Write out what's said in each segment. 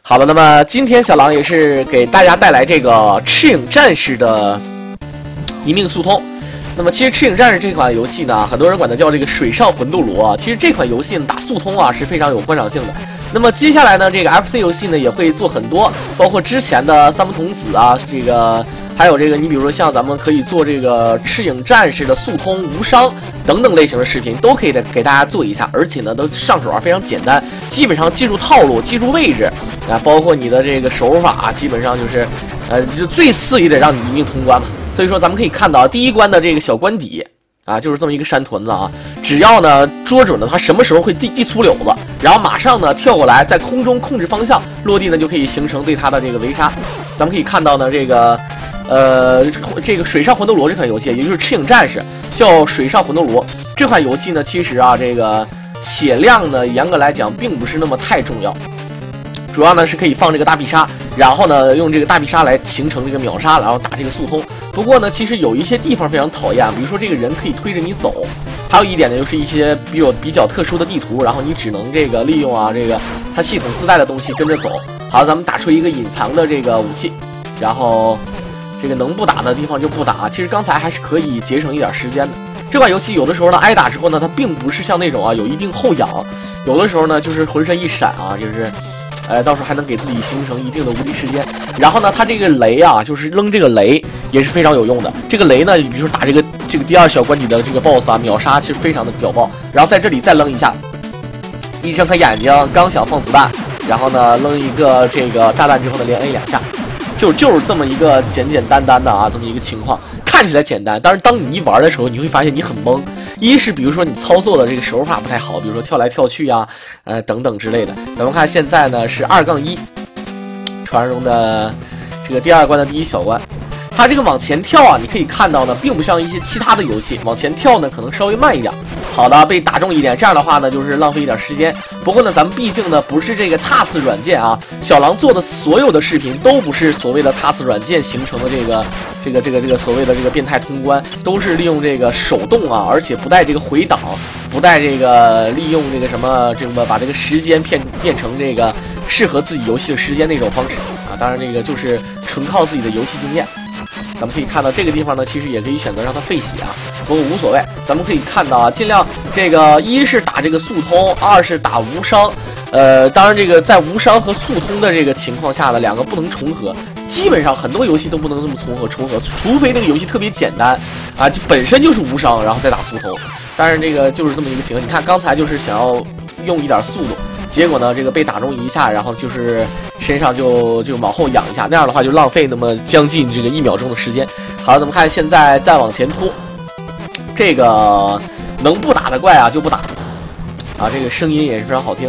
好了，那么今天小狼也是给大家带来这个赤影战士的一命速通。那么其实赤影战士这款游戏呢，很多人管它叫这个水上魂斗罗啊。其实这款游戏呢打速通啊是非常有观赏性的。那么接下来呢，这个 FC 游戏呢也会做很多，包括之前的三木童子啊，这个还有这个你比如说像咱们可以做这个赤影战士的速通无伤等等类型的视频，都可以给大家做一下，而且呢都上手啊非常简单，基本上记住套路，记住位置啊，包括你的这个手法，基本上就是就最次也得让你一命通关嘛。所以说咱们可以看到第一关的这个小关底啊，就是这么一个山屯子啊，只要呢捉准了它什么时候会递粗柳子，然后马上呢跳过来，在空中控制方向，落地呢就可以形成对它的这个围杀。咱们可以看到呢这个这个水上魂斗罗这款游戏，也就是赤影战士，叫水上魂斗罗这款游戏呢，其实啊这个血量呢严格来讲并不是那么太重要，主要呢是可以放这个大必杀，然后呢用这个大必杀来形成这个秒杀，然后打这个速通。不过呢，其实有一些地方非常讨厌，比如说这个人可以推着你走，还有一点呢就是一些比较特殊的地图，然后你只能这个利用啊这个它系统自带的东西跟着走。好，咱们打出一个隐藏的这个武器，然后这个能不打的地方就不打。其实刚才还是可以节省一点时间的。这款游戏有的时候呢挨打之后呢，它并不是像那种啊有一定后仰，有的时候呢就是浑身一闪啊，就是到时候还能给自己形成一定的无敌时间。然后呢，它这个雷啊，就是扔这个雷也是非常有用的。这个雷呢，比如说打这个第二小关底的这个 BOSS 啊，秒杀其实非常的屌爆。然后在这里再扔一下，一睁开眼睛，刚想放子弹，然后呢扔一个这个炸弹之后呢，连 A 2下，就是这么一个简单的啊，这么一个情况，看起来简单，但是当你一玩的时候，你会发现你很懵。一是比如说你操作的这个手法不太好，比如说跳来跳去啊，等等之类的。咱们看现在呢是2-1，传说中的这个第二关的第一小关，它这个往前跳啊，你可以看到呢，并不像一些其他的游戏往前跳呢可能稍微慢一点。好的，被打中一点，这样的话呢就是浪费一点时间。不过呢，咱们毕竟呢不是这个 TAS 软件啊，小狼做的所有的视频都不是所谓的 TAS 软件形成的这个所谓的这个变态通关，都是利用这个手动啊，而且不带这个回档，不带这个利用这个什么这个把这个时间变成这个适合自己游戏的时间那种方式啊。当然这个就是纯靠自己的游戏经验。咱们可以看到这个地方呢，其实也可以选择让它废血啊，不过无所谓。咱们可以看到啊，尽量这个一是打这个速通，二是打无伤。当然这个在无伤和速通的这个情况下呢，两个不能重合。基本上很多游戏都不能这么重合，除非这个游戏特别简单啊，就本身就是无伤，然后再打速通。但是这个就是这么一个情况。你看刚才就是想要用一点速度，结果呢这个被打中一下，然后就是身上就往后仰一下，那样的话就浪费那么将近这个1秒钟的时间。好，咱们看现在再往前拖，这个能不打的怪啊就不打啊，这个声音也是非常好听。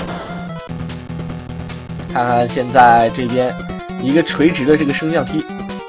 看看现在这边一个垂直的这个升降梯。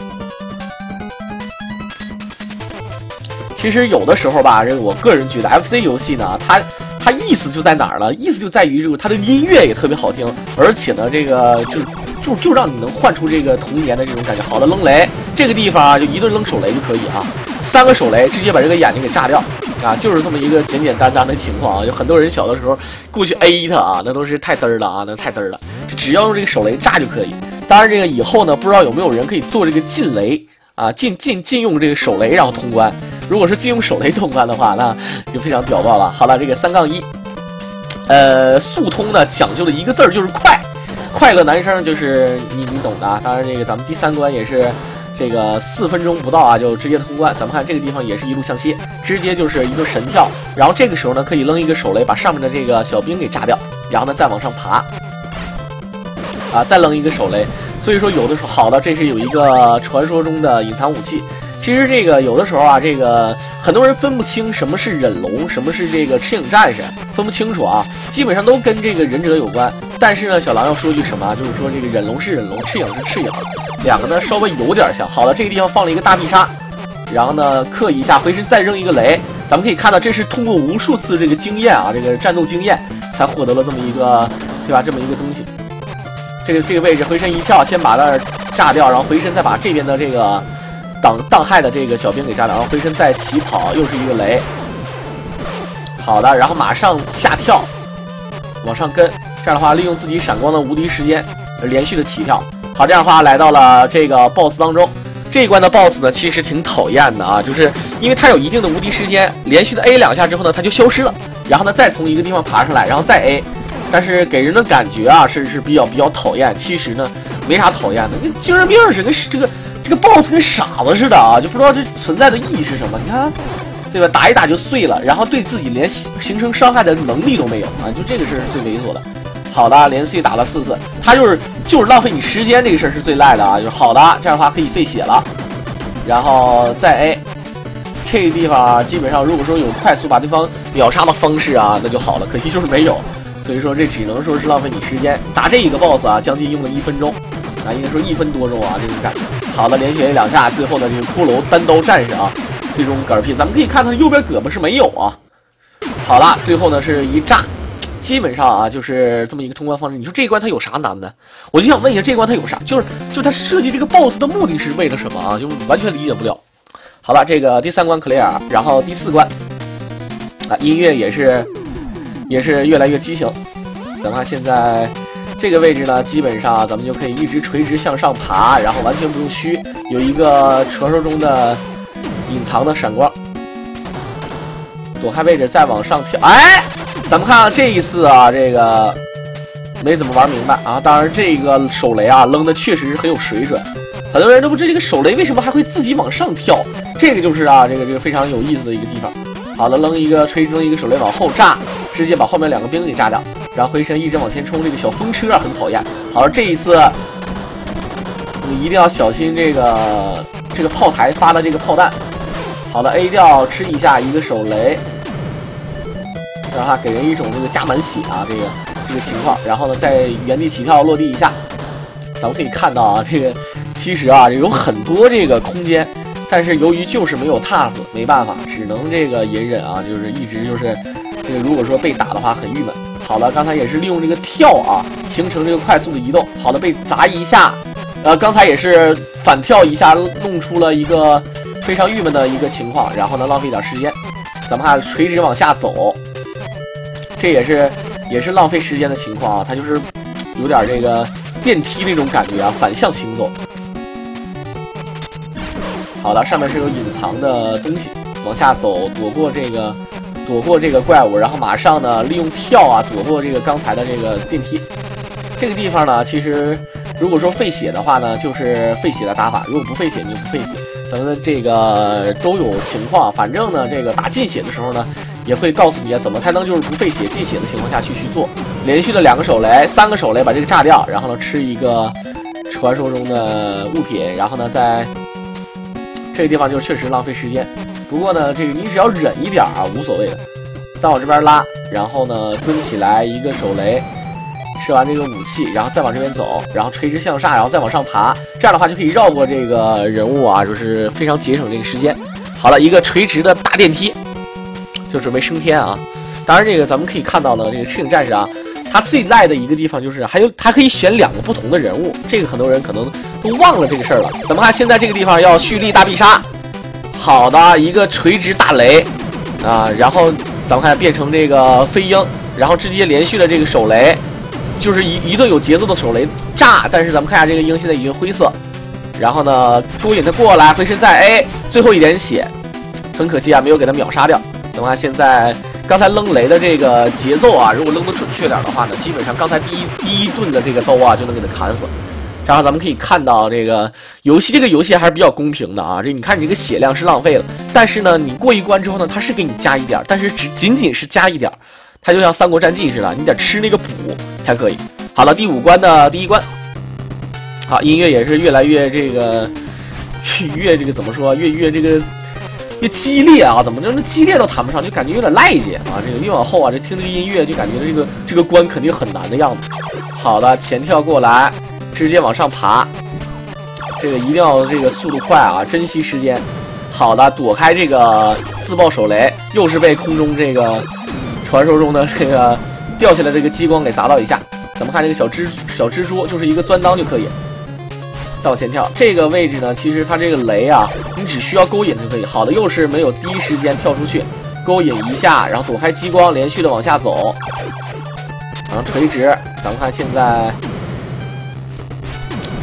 其实有的时候吧，这个我个人觉得 FC 游戏呢，它意思就在哪儿呢？意思就在于这个它的音乐也特别好听，而且呢，这个就让你能唤出这个童年的这种感觉。好的，扔雷，这个地方啊，就一顿扔手雷就可以啊，3个手雷直接把这个眼睛给炸掉啊，就是这么一个简单的情况啊。有很多人小的时候过去 A 它啊，那都是太嘚儿了啊，那太嘚儿了，只要用这个手雷炸就可以。当然，这个以后呢，不知道有没有人可以做这个禁雷啊，禁用这个手雷然后通关。如果是禁用手雷通关的话，那就非常屌爆了。好了，这个3-1，速通呢讲究的一个字儿就是快，快乐男生就是你懂的啊。当然，这个咱们第3关也是这个4分钟不到啊就直接通关。咱们看这个地方也是一路向西，直接就是一个神跳，然后这个时候呢可以扔一个手雷把上面的这个小兵给炸掉，然后呢再往上爬，啊再扔一个手雷。所以说有的时候好的，这是有一个传说中的隐藏武器。其实这个有的时候啊，这个很多人分不清什么是忍龙，什么是这个赤影战士，分不清楚啊，基本上都跟这个忍者有关。但是呢，小狼要说句什么，就是说这个忍龙是忍龙，赤影是赤影，两个呢稍微有点像。好了，这个地方放了一个大必杀，然后呢克一下回身再扔一个雷。咱们可以看到，这是通过无数次这个经验啊，这个战斗经验才获得了这么一个，对吧？这么一个东西。这个位置回身一跳，先把那儿炸掉，然后回身再把这边的这个挡害的这个小兵给炸掉，然后回身再起跑，又是一个雷。好的，然后马上下跳，往上跟，这样的话利用自己闪光的无敌时间， 连续的起跳。好，这样的话来到了这个 BOSS 当中。这一关的 BOSS 呢，其实挺讨厌的啊，就是因为它有一定的无敌时间，连续的 A 2下之后呢，它就消失了，然后呢再从一个地方爬上来，然后再 A， 但是给人的感觉啊是比较讨厌。其实呢没啥讨厌的，跟精神病似的，这个 BOSS 跟傻子似的啊，就不知道这存在的意义是什么。你看，对吧？打一打就碎了，然后对自己连形成伤害的能力都没有啊，就这个是最猥琐的。好的，连续打了4次，他就是浪费你时间，这个事儿是最赖的啊。就是好的，这样的话可以费血了，然后再 A， 这个地方基本上如果说有快速把对方秒杀的方式啊，那就好了。可惜就是没有，所以说这只能说是浪费你时间。打这一个 BOSS 啊，将近用了1分钟啊，应该说1分多钟啊，这种感觉。好的，连续 A 2下，最后呢这个骷髅单刀战士啊，最终嗝屁。咱们可以看他右边胳膊是没有啊。好了，最后呢是一炸。基本上啊，就是这么一个通关方式。你说这一关它有啥难的？我就想问一下，这一关它有啥？就是它设计这个 BOSS 的目的是为了什么啊？就完全理解不了。好了，这个第3关 clear， 然后第4关啊，音乐也是越来越激情。咱看现在这个位置呢，基本上咱们就可以一直垂直向上爬，然后完全不用虚，有一个传说中的隐藏的闪光，躲开位置再往上跳，哎。咱们看这一次啊，这个没怎么玩明白啊。当然，这个手雷啊扔的确实是很有水准，很多人都不知道这个手雷为什么还会自己往上跳。这个就是啊，这个非常有意思的一个地方。好了，扔一个垂直扔一个手雷往后炸，直接把后面2个兵给炸掉，然后回身一直往前冲。这个小风车啊很讨厌。好了，这一次你一定要小心这个炮台发的这个炮弹。好了 ，A 掉吃一下一个手雷。让它给人一种这个加满血啊，这个情况，然后呢，在原地起跳落地一下，咱们可以看到啊，这个其实啊有很多这个空间，但是由于就是没有踏子，没办法，只能这个隐忍啊，就是一直就是这个如果说被打的话很郁闷。好了，刚才也是利用这个跳啊，形成这个快速的移动。好了，被砸一下，刚才也是反跳一下，弄出了一个非常郁闷的一个情况，然后呢浪费一点时间，咱们看垂直往下走。这也是浪费时间的情况啊，它就是有点这个电梯那种感觉啊，反向行走。好了，上面是有隐藏的东西，往下走，躲过这个怪物，然后马上呢利用跳啊躲过这个刚才的这个电梯。这个地方呢，其实如果说费血的话呢，就是费血的打法；如果不费血，你就不费血。咱们这个都有情况，反正呢，这个打进血的时候呢。也会告诉你怎么才能就是不费血进血的情况下去做，连续的2个手雷3个手雷把这个炸掉，然后呢吃一个传说中的物品，然后呢在这个地方就确实浪费时间。不过呢这个你只要忍一点啊无所谓的。再往这边拉，然后呢蹲起来一个手雷，吃完这个武器，然后再往这边走，然后垂直向上，然后再往上爬，这样的话就可以绕过这个人物啊，就是非常节省这个时间。好了，一个垂直的大电梯。就准备升天啊！当然，这个咱们可以看到呢，这个赤影战士啊，它最赖的一个地方就是它可以选2个不同的人物，这个很多人可能都忘了这个事儿了。咱们看现在这个地方要蓄力大必杀，好的一个垂直大雷啊，然后咱们看变成这个飞鹰，然后直接连续的这个手雷，就是一顿有节奏的手雷炸。但是咱们看一下这个鹰现在已经灰色，然后呢勾引它过来，回身再 A， 最后一点血，很可惜啊，没有给它秒杀掉。等下现在刚才扔雷的这个节奏啊，如果扔得准确点的话呢，基本上刚才第一顿的这个刀啊就能给它砍死。然后咱们可以看到这个游戏还是比较公平的啊，你看你这个血量是浪费了，但是呢你过一关之后呢，它是给你加一点，但是仅仅是加一点，它就像三国战记似的，你得吃那个补才可以。好了，第5关的第1关，好，音乐也是越来越这个越这个怎么说，越这个。越激烈啊，怎么就那激烈都谈不上，就感觉有点赖劲啊。这个越往后啊，这听这个音乐就感觉这个关肯定很难的样子。好的，前跳过来，直接往上爬，这个一定要这个速度快啊，珍惜时间。好的，躲开这个自爆手雷，又是被空中这个传说中的这个掉下来这个激光给砸到一下。咱们看这个小蜘蛛，就是一个钻裆就可以。再往前跳，这个位置呢，其实它这个雷啊，你只需要勾引就可以。好的，又是没有第一时间跳出去，勾引一下，然后躲开激光，连续的往下走，然后垂直。咱们看现在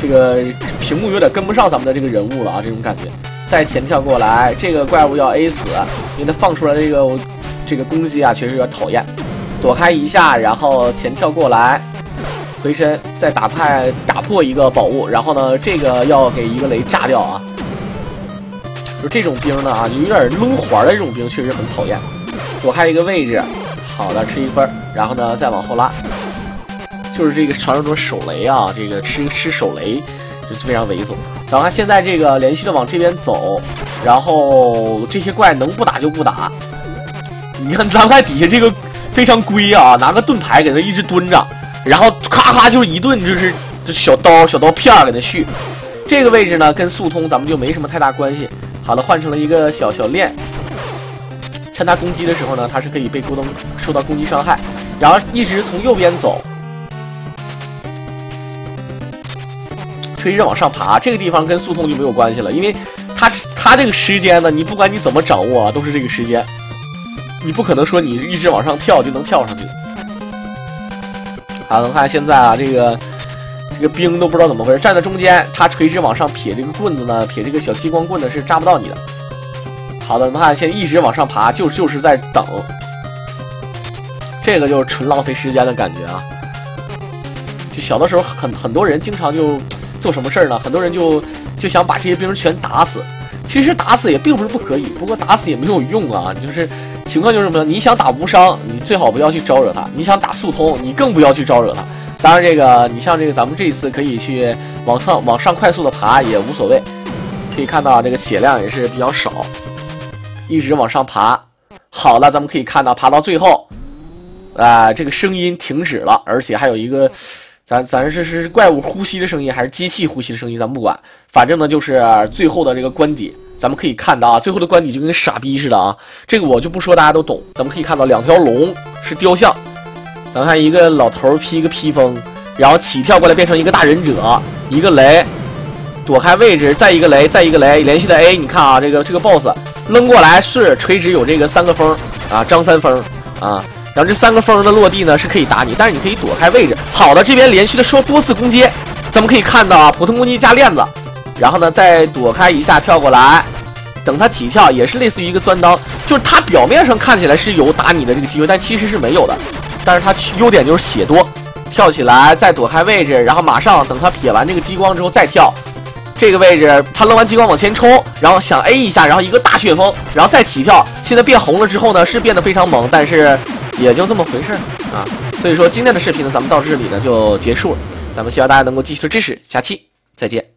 这个屏幕有点跟不上咱们的这个人物了啊，这种感觉。再前跳过来，这个怪物要 A 死，因为它放出来这个攻击啊，确实有点讨厌。躲开一下，然后前跳过来，回身再打破一个宝物，然后呢，这个要给一个雷炸掉啊。就这种兵呢啊，有点抡环的这种兵确实很讨厌。躲开一个位置，好的，吃1分，然后呢再往后拉。就是这个传说中手雷啊，这个吃手雷就是非常猥琐。然后他现在这个连续的往这边走，然后这些怪能不打就不打。你看咱看底下这个非常龟啊，拿个盾牌给他一直蹲着，然后咔咔就是一顿就是小刀片给他续。这个位置呢跟速通咱们就没什么太大关系。好的，换成了一个小链。趁他攻击的时候呢，他是可以被受到攻击伤害，然后一直从右边走，垂直往上爬。这个地方跟速通就没有关系了，因为他这个时间呢，你不管你怎么掌握啊，都是这个时间，你不可能说你一直往上跳就能跳上去。好，咱看现在啊，这个兵都不知道怎么回事，站在中间，他垂直往上撇这个棍子呢，撇这个小激光棍呢是扎不到你的。好的，那现在一直往上爬，就是在等，这个就是纯浪费时间的感觉啊。就小的时候很多人经常就做什么事儿呢？很多人就想把这些兵全打死。其实打死也并不是不可以，不过打死也没有用啊。就是情况就是什么呢？你想打无伤，你最好不要去招惹他；你想打速通，你更不要去招惹他。当然，这个你像这个咱们这一次可以去往上快速的爬也无所谓。可以看到这个血量也是比较少。一直往上爬，好了，咱们可以看到爬到最后，这个声音停止了，而且还有一个，咱是怪物呼吸的声音还是机器呼吸的声音，咱们不管，反正呢就是最后的这个关底，咱们可以看到啊，最后的关底就跟傻逼似的啊，这个我就不说，大家都懂。咱们可以看到2条龙是雕像，咱们看一个老头披一个披风，然后起跳过来变成一个大忍者，一个雷。躲开位置，再一个雷，再一个雷，连续的 A， 你看啊，这个 BOSS 扔过来是垂直有这个3个风啊，张三风啊，然后这3个风的落地呢是可以打你，但是你可以躲开位置。好的，这边连续的说多次攻击，咱们可以看到啊，普通攻击加链子，然后呢再躲开一下跳过来，等他起跳也是类似于一个钻裆，就是他表面上看起来是有打你的这个机会，但其实是没有的。但是他优点就是血多，跳起来再躲开位置，然后马上等他撇完这个激光之后再跳。这个位置，他扔完激光往前冲，然后想 A 一下，然后一个大旋风，然后再起跳。现在变红了之后呢，是变得非常猛，但是也就这么回事啊。所以说今天的视频呢，咱们到这里呢就结束了。咱们希望大家能够继续的支持，下期再见。